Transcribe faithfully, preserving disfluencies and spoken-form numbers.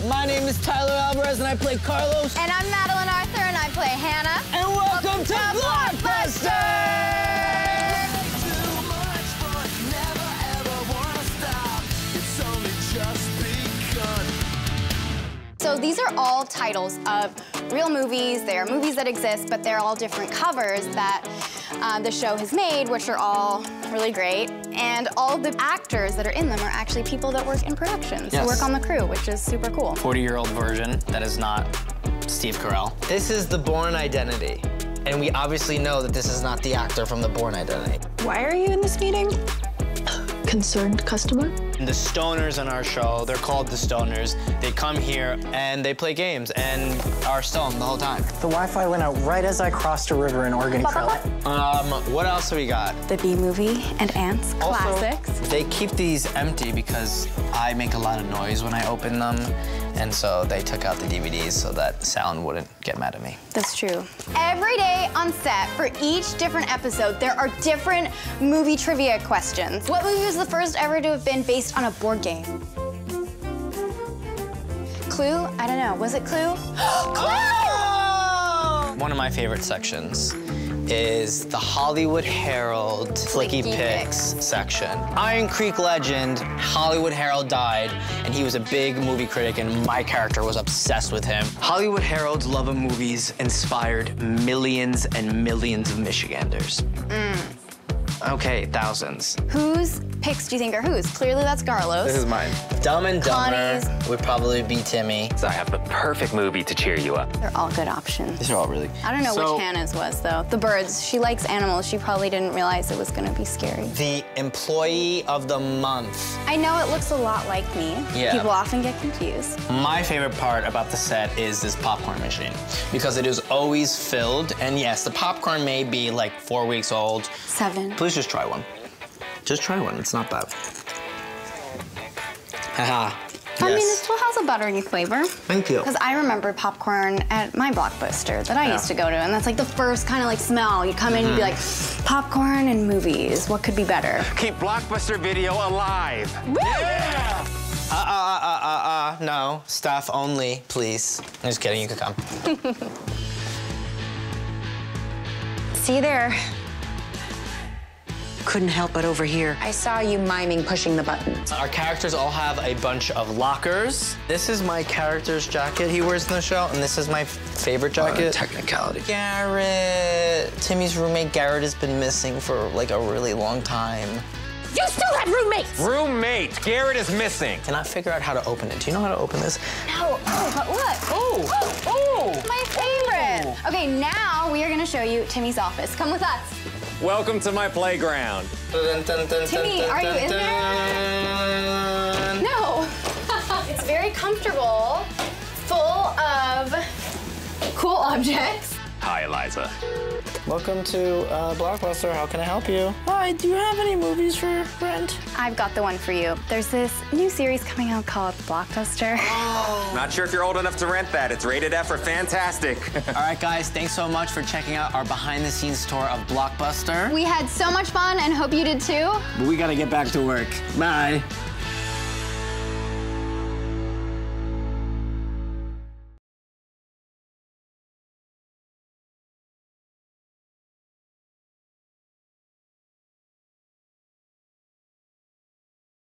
My name is Tyler Alvarez, and I play Carlos. And I'm Madeline Arthur, and I play Hannah. And welcome, welcome to, to Blockbuster! So these are all titles of real movies. They are movies that exist, but they're all different covers that uh, the show has made, which are all really great. And all the actors that are in them are actually people that work in productions, yes. who work on the crew, which is super cool. forty-year-old version that is not Steve Carell. This is the Bourne Identity. And we obviously know that this is not the actor from the Bourne Identity. Why are you in this meeting? Concerned customer? And the stoners on our show, they're called the stoners. They come here and they play games and are stoned the whole time. The Wi-Fi went out right as I crossed a river in Oregon Trail. Um, what else do we got? The B-movie and Ants classics. Also, they keep these empty because I make a lot of noise when I open them. And so they took out the D V Ds so that sound wouldn't get mad at me. That's true. Every day on set, for each different episode, there are different movie trivia questions. What movie was the first ever to have been based on a board game? Clue? I don't know. Was it Clue? Clue! Oh! One of my favorite sections is the Hollywood Herald Flicky, Flicky Picks section. Iron Creek legend, Hollywood Herald died, and he was a big movie critic, and my character was obsessed with him. Hollywood Herald's love of movies inspired millions and millions of Michiganders. Mm. Okay, thousands. Whose picks do you think are whose? Clearly that's Carlos. This is mine. Dumb and Dumber Connie's. would probably be Timmy. So I have the perfect movie to cheer you up. They're all good options. These are all really... I don't know so, which Hannah's was, though. The birds. She likes animals. She probably didn't realize it was going to be scary. The Employee of the Month. I know it looks a lot like me. Yeah. People often get confused. My favorite part about the set is this popcorn machine because it is always filled. And yes, the popcorn may be like four weeks old. Seven. Please just try one. Just try one, it's not bad. Haha. I yes. mean, it still has a buttery flavor. Thank you. Because I remember popcorn at my Blockbuster that I yeah. used to go to, and that's like the first kind of like smell. You come in, mm-hmm. you'd be like, popcorn and movies, what could be better? Keep Blockbuster Video alive. Woo! Yeah! Uh, uh, uh, uh, uh, uh, no. Staff only, please. I'm just kidding, you could come. See you there. Couldn't help but overhear. I saw you miming pushing the buttons. Our characters all have a bunch of lockers. This is my character's jacket he wears in the show, and this is my favorite jacket. Uh, technicality. Garrett. Timmy's roommate Garrett has been missing for like a really long time. You still have roommates! Roommate, Garrett is missing. Can I figure out how to open it? Do you know how to open this? No. Oh, but look. Oh. Oh. My favorite. Okay, now we are going to show you Timmy's office. Come with us. Welcome to my playground. Timmy, are you in there? No. It's very comfortable, full of cool objects. Hi, Eliza. Welcome to uh, Blockbuster. How can I help you? Hi, do you have any movies for rent? I've got the one for you. There's this new series coming out called Blockbuster. Oh. Not sure if you're old enough to rent that. It's rated F for fantastic. All right, guys, thanks so much for checking out our behind-the-scenes tour of Blockbuster. We had so much fun and hope you did too. But we gotta get back to work. Bye.